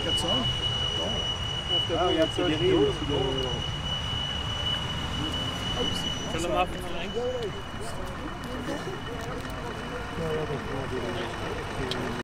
400. Ah, regarde, c'est guéri aussi de... Ah oui, c'est Zullen we hem af en toe enkel?